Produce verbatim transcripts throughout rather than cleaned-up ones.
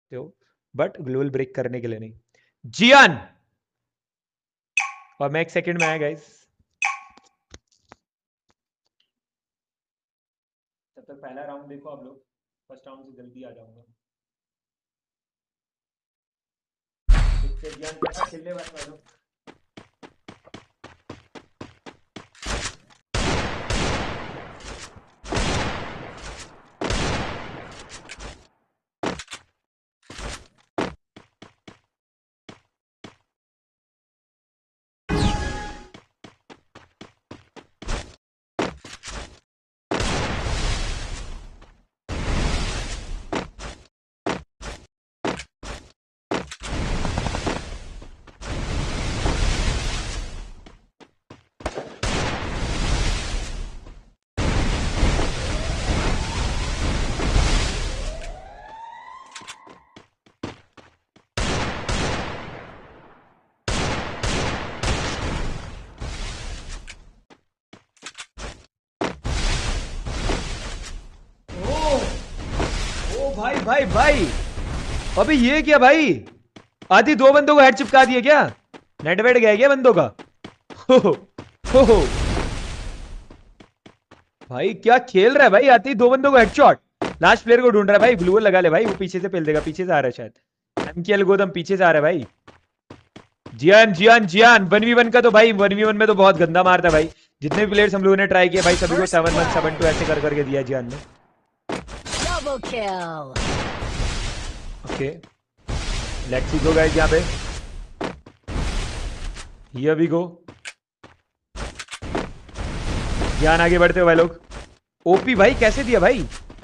सकते हो, but global break करने के लिए नहीं। जियान और मैं एक सेकंड में आया गाइस। तब तक पहला राउंड देखो आप लोग, फर्स्ट राउंड से जल्दी आ जाऊंगा। देखते हैं जियान कैसा खेलने वाला है लोग। ओ भाई भाई भाई, अबे ये क्या भाई, आधी दो बंदों को हेड चिपका दिया क्या? नेट वेट गया क्या बंदों का? हो हो, हो हो। भाई क्या खेल रहा है भाई, आती दो बंदों को हेडशॉट। लास्ट प्लेयर को ढूंढ रहा है भाई, ब्लू लगा ले भाई, वो पीछे से पेल देगा, पीछे से आ रहा है शायद। एमकेएल गोदम पीछे से आ रहा है भाई। Jiyan Jiyan Jiyan one v one का तो भाई, वन वी वन में तो बहुत गंदा मारता है भाई। जितने भी प्लेयर्स हम लोगों ने ट्राई किया भाई, सभी को सेवन वन सेवन टू ऐसे कर करके दिया जियान ने। Okay let's see go guys, यहाँ पे हियर वी गो। जियान आगे बढ़ते हो भाई लोग। ओपी भाई कैसे दिया भाई?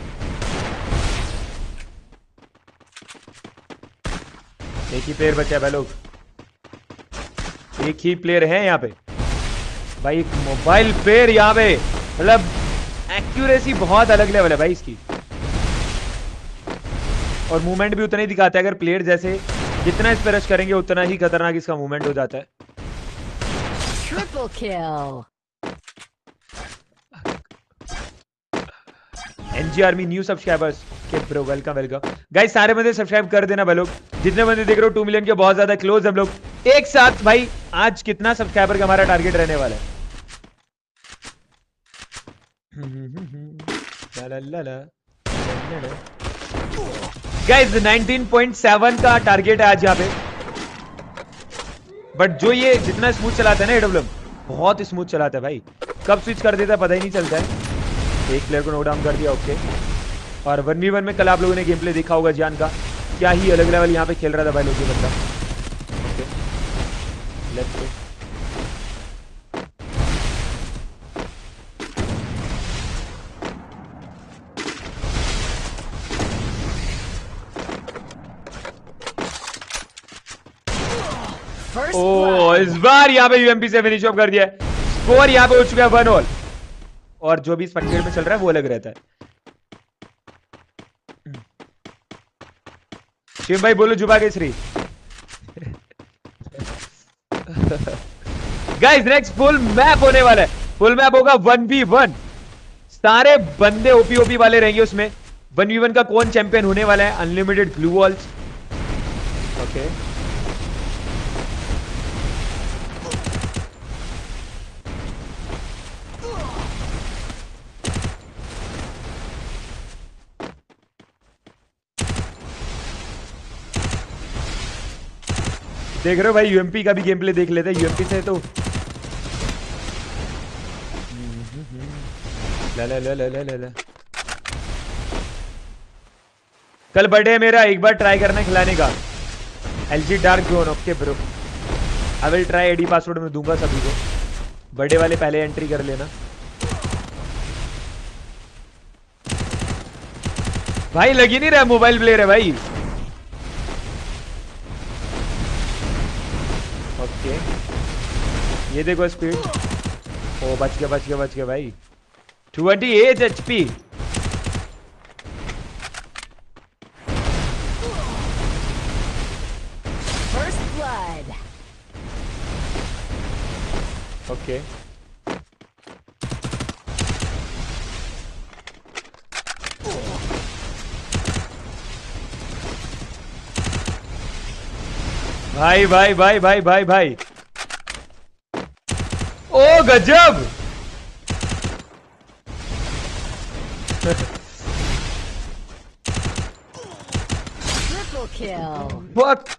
एक ही प्लेयर बचा है भाई लोग, एक ही प्लेयर है यहाँ पे भाई। एक मोबाइल प्लेयर यहाँ पे, मतलब एक्यूरेसी बहुत अलग लेवल है भाई इसकी, और मूवमेंट भी उतना ही दिखाता है। अगर प्लेयर जैसे जितना इस पे रश करेंगे उतना ही खतरनाक इसका मूवमेंट हो जाता है। Triple kill. NG army new subscribers के ब्रो, वेलकम वेलकम गाइस। सारे बंदे सब्सक्राइब कर देना भाई लोग, जितने बंदे देख रहे हो। टू मिलियन के बहुत ज्यादा क्लोज हम लोग एक साथ भाई। आज कितना सब्सक्राइबर का हमारा टारगेट रहने वाला है? गाइस नाइनटीन पॉइंट सेवन का टारगेट है आज यहाँ पे। बट जो ये जितना स्मूथ चलाता है ना एडब्ल्यूएम, बहुत स्मूथ चलाता है भाई। कब स्विच कर देता है पता ही नहीं चलता है। एक प्लेयर को नोट डाउन कर दिया, ओके। और वन वी वन में कल आप लोगों ने गेम प्ले देखा होगा जियान का, क्या ही अलग लेवल यहाँ पे खेल रहा था भाई लोग ये बंदा। Okay let's go. ओ इस बार यहाँ पे यूएमपी से फिनिश ऑफ कर दिया। स्कोर यहाँ पे हो चुका है वन ऑल, और जो भी स्पेक्टेट में चल रहा है वो अलग रहता है। शिव भाई बोलो जुबा केसरी। गाइस नेक्स्ट फुल मैप होने वाला है, फुल मैप होगा वन वी वन। सारे बंदे ओपी ओपी वाले रहेंगे उसमें। वन वी वन का कौन चैंपियन होने वाला है? Unlimited glue walls, okay. देख रहे हो भाई, यूएमपी का भी गेम प्ले देख लेते हैं। यूएमपी से तो ला ला ला ला ला ला। कल बर्थडे है मेरा, एक बार ट्राई करना खिलाने का। LG dark zone, okay bro, I will try. ID password में दूंगा सभी को। बर्थडे वाले पहले एंट्री कर लेना भाई। लग ही नहीं रहा मोबाइल प्लेयर है भाई। ओके ये देखो स्पीड, ओ बच गया बच गया बच गया भाई। Twenty eight HP. First blood. Okay भाई भाई भाई भाई भाई भाई ओ गजब। Triple kill. Fuck.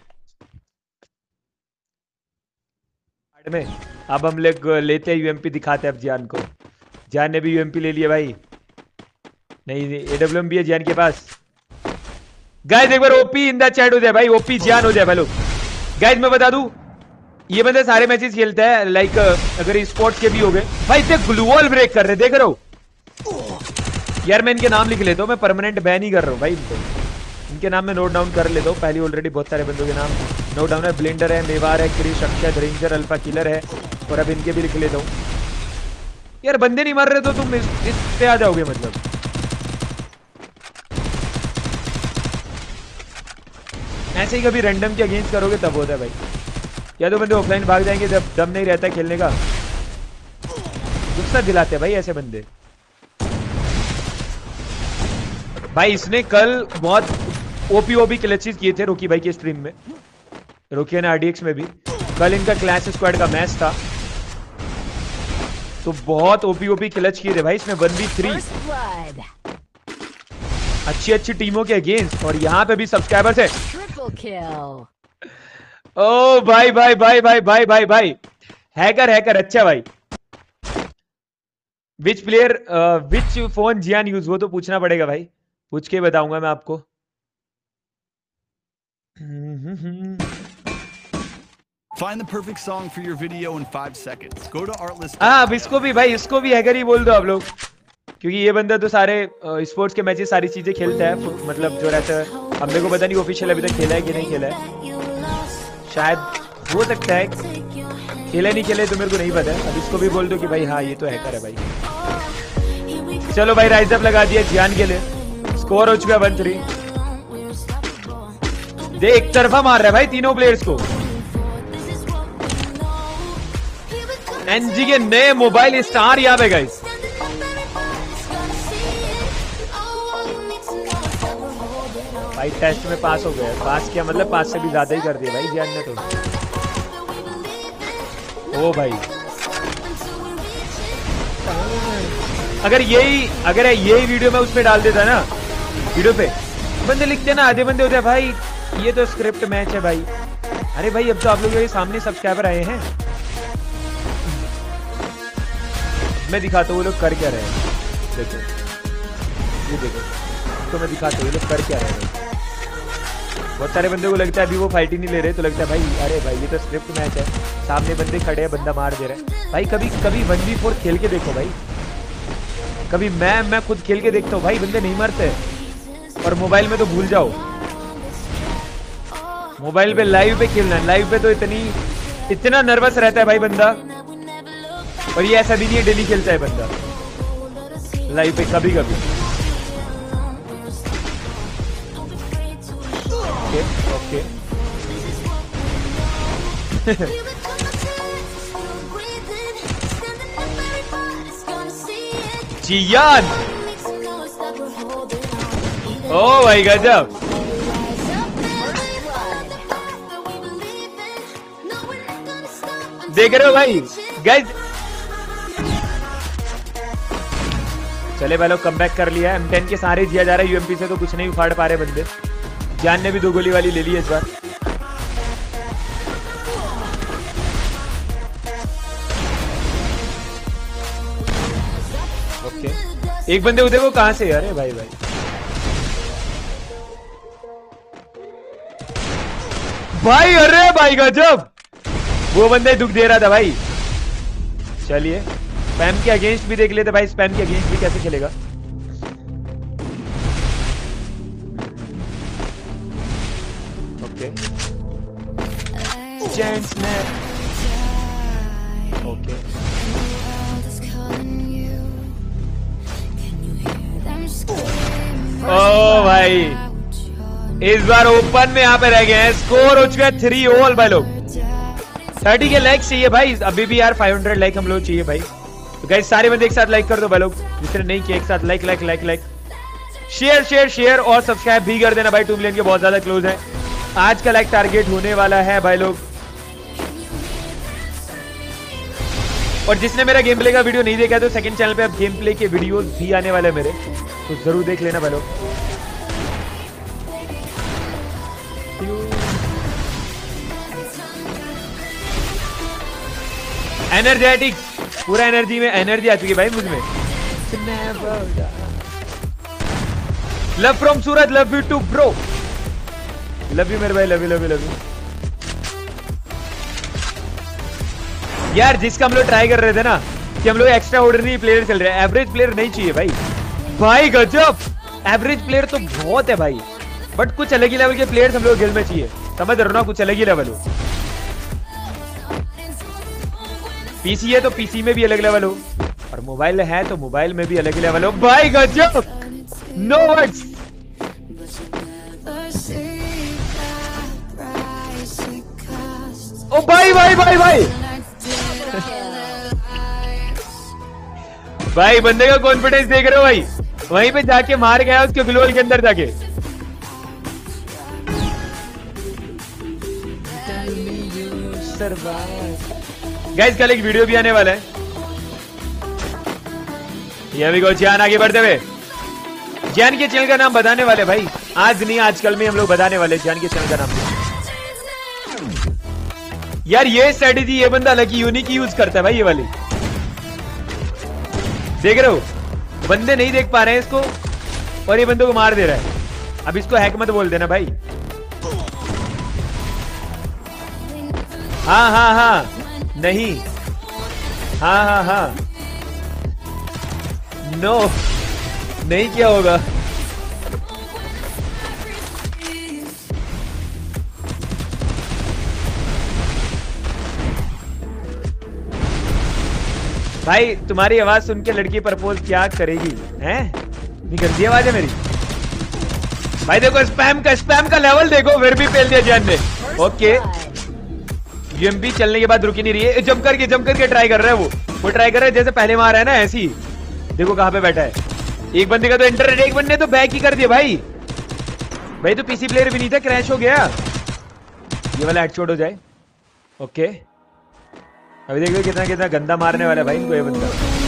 में अब हम लोग लेते हैं यूएमपी, दिखाते हैं अब जियान को। जियान ने भी यूएमपी ले लिया भाई। नहीं एडब्ल्यूएम भी है जियान के पास। गाइस एक बार ओपी इन द चैट हो जाए भाई, ओपी जियान हो जाए भाई लोग। गाइस मैं बता दूं ये बंदे सारे मैचेस खेलते हैं, लाइक अगर स्पोर्ट्स के भी हो गए भाई। इतने ग्लूवॉल ब्रेक कर रहे, देख रहे हो यार। मैं इनके नाम लिख लेता हूँ, मैं परमानेंट बैन ही कर रहा हूँ भाई इनको। इनके नाम में नोट डाउन कर लेता हूँ, पहले ऑलरेडी बहुत सारे बंदों के नाम नोट डाउन है। ब्लेंडर है, मेवार है, Krish, Akshay, ranger, alpha killer है, और अब इनके भी लिख लेता हूँ। यार बंदे नहीं मर रहे तो तुम इस, इस पे आ जाओगे मतलब। ऐसे ही कभी रैंडम के अगेंस्ट करोगे तब होता है भाई। या तो बंदे ऑफलाइन भाग जाएंगे जब दम नहीं रहता खेलने का, गुस्सा दिलाते हैं भाई ऐसे बंदे। भाई इसने कल बहुत ओपी ओपी क्लचेस किए थे रोकी भाई के स्ट्रीम में, रोकी ने आरडीएक्स में भी। कल इनका क्लैश स्क्वाड का मैच था तो बहुत ओपी ओपी क्लच किए थे भाई इसमें। वन वी थ्री अच्छी अच्छी टीमों के अगेंस्ट, और यहाँ पे भी सब्सक्राइबर्स है। ओ भाई भाई भाई भाई भाई भाई भाई हैकर हैकर अच्छा भाई। Which player which phone Jiyan use, वो तो पूछना पड़ेगा भाई, पूछ के बताऊंगा मैं आपको। Find the perfect song for your video in five seconds. Go to Artlist. हाँ अब इसको भी भाई, इसको भी हैकर ही बोल दो आप लोग, क्योंकि ये बंदा तो सारे स्पोर्ट्स के मैचेस सारी चीजें खेलता है, मतलब जो रहता है। हम लोग को पता नहीं ऑफिशियल अभी तक खेला है कि नहीं खेला है, शायद हो सकता है खेला नहीं खेले तो मेरे को नहीं पता है। अब इसको भी बोल दो कि भाई हाँ ये तो हैकर है भाई। चलो भाई राइज अप लगा दिया जियान के लिए, स्कोर हो चुका है वन थ्री। दे एक तरफा मार रहा है भाई तीनों प्लेयर्स को। एनजी के नए मोबाइल स्टार यहाँ पे गाइस। भाई टेस्ट में पास हो गया, पास किया मतलब पास से भी ज्यादा ही कर दिया भाई जियान ने तो। ओ भाई अगर यही अगर यही वीडियो में उसमें डाल देता ना, वीडियो पे बंदे लिखते ना, आधे बंदे होते भाई ये तो स्क्रिप्ट मैच है भाई। अरे भाई अब तो आप लोगों के सामने सब्सक्राइबर आए हैं, मैं दिखाता हूँ वो लोग कर क्या रहे हैं। देखो ये देखो तो मैं दिखाता हूँ वो लोग कर क्या रहे हैं। बहुत सारे बंदे को लगता है अभी वो फाइट ही नहीं ले रहे, तो लगता है भाई अरे भाई ये तो स्क्रिप्ट मैच है, सामने बंदे खड़े हैं बंदा मार दे रहा है। भाई कभी कभी वन वी फोर खेल के देखो भाई, कभी मैं मैं खुद खेल के देखता हूँ भाई, बंदे नहीं मरते। और मोबाइल में तो भूल जाओ, मोबाइल पे लाइव पे खेलना, लाइव पे तो इतनी इतना नर्वस रहता है भाई बंदा। और ये ऐसा भी नहीं है डेली खेलता है बंदा लाइव पे, कभी कभी। ओके ओके जियान, ओ भाई गजब। देख रहे हो भाई गाइस, चले भाई लोग कमबैक कर लिया है। एम टेन के सारे जिया जा रहा है यूएमपी से, तो कुछ नहीं उखाड़ पा रहे बंदे। जान ने भी दो गोली वाली ले ली इस बार। ओके एक बंदे उधर को कहां से, अरे भाई भाई भाई अरे भाई गजब, वो बंदे दुख दे रहा था भाई। चलिए स्पैम के अगेंस्ट भी देख लेते भाई, स्पैम के अगेंस्ट भी कैसे खेलेगा। ओके जेंट्स ने ओके ओ भाई इस बार ओपन में यहाँ पे रह गए हैं। स्कोर हो चुका है थ्री ऑल भाई लोग। थर्टी के लाइक चाहिए भाई अभी भी यार, फाइव हंड्रेड लाइक हम लोग चाहिए भाई। तो गाइस सारे बंदे एक साथ लाइक कर दो भाई लोग, जिसने नहीं किया एक साथ like like like like share share share और सब्सक्राइब भी कर देना भाई। टू मिलियन के बहुत ज्यादा क्लोज है। आज का लाइक टारगेट होने वाला है भाई लोग। और जिसने मेरा गेम प्ले का वीडियो नहीं देखा तो सेकंड चैनल पे अब गेम प्ले के वीडियोस भी आने वाले हैं मेरे, तो जरूर देख लेना भाई लोग। एनर्जेटिक, पूरा एनर्जी में एनर्जी आ चुकी है भाई मुझ में। Love from Surat, love you too bro, love you मेरे भाई, love you love you love you. यार जिसका हम लोग ट्राई कर रहे थे ना कि हम लोग एक्स्ट्रा ऑर्डिनरी प्लेयर चल रहे हैं, एवरेज प्लेयर नहीं चाहिए भाई। भाई गजब, एवरेज प्लेयर तो बहुत है भाई, बट कुछ अलग ही लेवल के प्लेयर्स हम लोग गिल्ड में चाहिए, समझ रहे हो ना, कुछ अलग ही लेवल हो। पीसी है तो पीसी में भी अलग लेवल हो, और मोबाइल है तो मोबाइल में भी अलग ही लेवल हो। भाई गजब, नो वर्ड्स। ओ भाई भाई भाई भाई भाई बंदे का कॉन्फिडेंस देख रहे हो भाई, वहीं पे जाके मार गया उसके ग्लोल के अंदर जाके। गाइस कल एक वीडियो भी आने वाला है, ये भी को जान आगे बढ़ते हुए जान के चैनल का नाम बताने वाले भाई, आज नहीं आजकल में हम लोग बताने वाले जान के चैनल का नाम। यार ये स्ट्रेटेजी ये बंदा अलग ही यूनिक यूज करता है भाई, ये वाली देख रहे हो, बंदे नहीं देख पा रहे हैं इसको और ये बंदों को मार दे रहा है। अब इसको हैक मत बोल देना भाई। हाँ हाँ हाँ नहीं, हाँ हाँ हाँ नो नहीं क्या होगा। भाई तुम्हारी आवाज सुन के लड़की प्रपोज क्या करेगी हैं? निकलती आवाज है मेरी भाई। देखो स्पैम का स्पैम का लेवल देखो, फिर भी पेल दिया जान ने। ओके यूएमपी चलने के बाद रुकी नहीं रही है, जम करके जम करके ट्राई कर रहा है वो वो ट्राई कर रहा है जैसे पहले मारा है ना ऐसी। देखो कहां पे बैठा है, एक बंदे का तो इंटरनेट, एक बंदे तो बैक ही कर दिया भाई। भाई तो पीसी प्लेयर भी नहीं था, क्रैश हो गया। ये वाला हेडशॉट हो जाए। ओके अभी देखो कितना कितना गंदा मारने वाला है भाई इनको ये बंदा।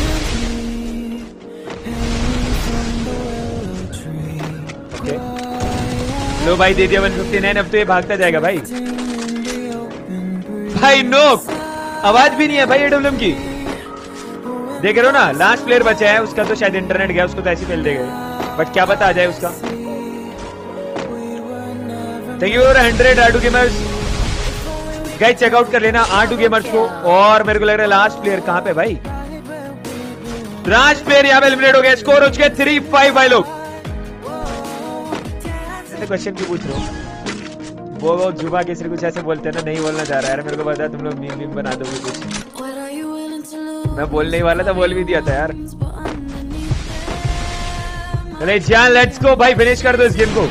ओके लो भाई दे दिया वन फिफ्टी नाइन। अब तो ये भागता जाएगा भाई। भाई नो आवाज भी नहीं है भाई एडब्ल्यूएम की, देख रहे हो ना। लास्ट प्लेयर बचा है, उसका तो शायद इंटरनेट गया, उसको तो ऐसे फेल देगा, बट क्या पता आ जाए उसका। Thank you hundred R two gamers. Guys check out कर लेना आर टू गेमर्स को। और मेरे को लग रहा है लास्ट प्लेयर कहां पे भाई, लास्ट प्लेयर यहाँ पे एलिमिनेट हो गया। स्कोर हो चुके थ्री फाइव भाई लोग। क्वेश्चन क्यों पूछ रहे हो? वो वो जुबा केसरी कुछ ऐसे बोलते हैं ना, नहीं बोलना चाह रहा है। मेरे को पता है तुम लोग मीम मीम बना दोगे कुछ, मैं बोलने ही वाला था, बोल भी दिया था यार। चले जान लेट्स गो भाई, फिनिश कर दो इस गेम को।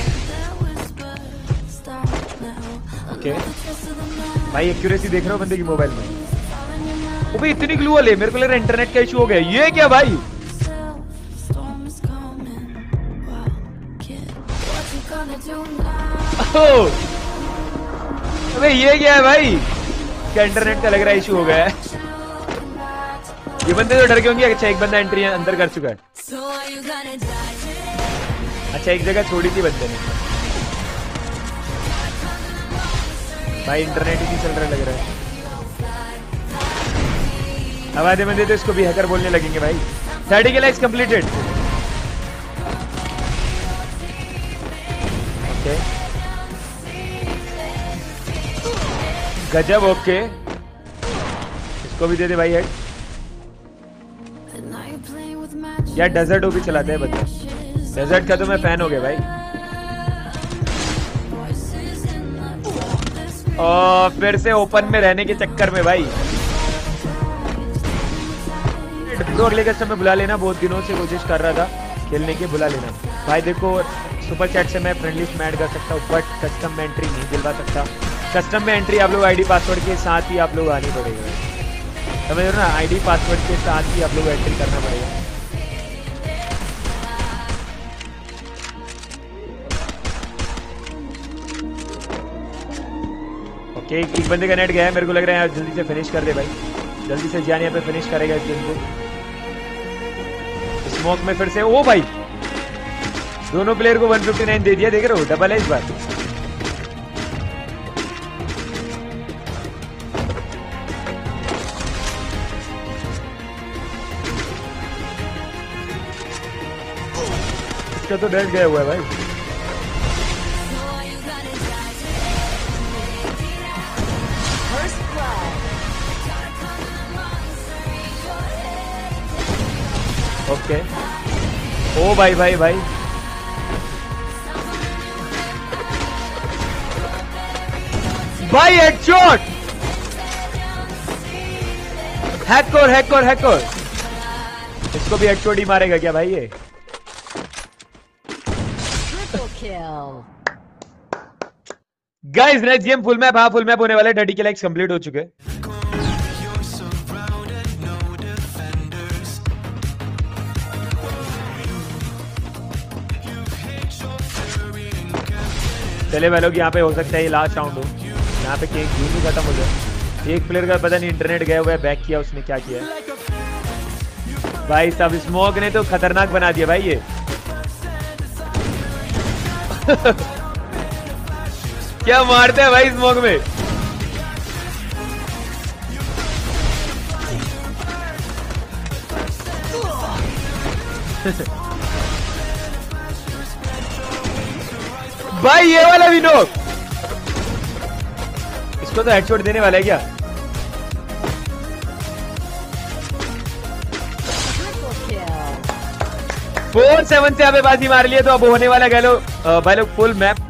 ओके भाई एक्यूरेसी देख रहे हो बंदे की मोबाइल में। ओ भाई इतनी ग्लू वाले, मेरे को लग रहा है इंटरनेट का इशू हो गया। ये क्या भाई, अबे ये क्या है भाई, क्या इंटरनेट का लग रहा है इशू हो गया है। ये बंदे तो डर के होंगे। अच्छा एक बंदा एंट्री अंदर कर चुका है। अच्छा एक जगह छोड़ी थी बंदे ने भाई, इंटरनेट ही नहीं चल रहा लग रहा है। अब आधे बंदे तो इसको भी हैकर बोलने लगेंगे भाई। Thirty K likes completed. Okay गजब। ओके इसको भी दे दे भाई हेड। यार डेजर्ट भी चलाते हैं बंदा, डेजर्ट का तो मैं फैन हो गया भाई। और फिर से ओपन में रहने के चक्कर में भाई तो अगले कस्टम में बुला लेना। बहुत दिनों से कोशिश कर रहा था खेलने की, बुला लेना भाई। देखो सुपर चैट से मैं फ्रेंडली लिस्ट में ऐड कर सकता हूँ, बट कस्टम में एंट्री नहीं दिलवा सकता। कस्टम में एंट्री आप लोग आईडी पासवर्ड के साथ ही आप लोग आनी पड़ेगा, समझ रहे हो ना। आईडी पासवर्ड के साथ ही आप लोग एंट्री करना पड़ेगा। ओके एक, एक बंदे का नेट गया है, मेरे को लग रहा है यार जल्दी से फिनिश कर दे भाई, जल्दी से जियान यहाँ पे फिनिश करेगा इस गेम को। स्मोक में फिर से, ओ भाई दोनों प्लेयर को वन फिफ्टी नाइन दे दिया, देख रहे हो डबल है इस बार। इसका तो डर गया हुआ है भाई। First blood. ओके ओ भाई भाई भाई भाई हेडशॉट, हैकर हैकर हैकर, इसको भी हेडशॉट ही मारेगा क्या भाई ये? Triple kill. Guys next game full map, हाँ फुल मैप होने वाले, थर्टी के लाइक्स कंप्लीट हो चुके हैं। चले भाई लोग, यहाँ पे हो सकता है ये लास्ट राउंड हो, यहाँ पे केक गेम ही खत्म हो जाए। एक प्लेयर का पता नहीं इंटरनेट गया हुआ है, बैक किया उसने, क्या किया है भाई साहब। स्मोक ने तो खतरनाक बना दिया भाई ये। क्या मारते हैं भाई स्मोक में। भाई ये वाला भी नॉक, इसको तो हेडशॉट देने वाला है क्या? Triple kill. फोर सेवन से यहाँ पे बाजी मार लिए, तो अब होने वाला गए लो भाई लोग फुल मैप।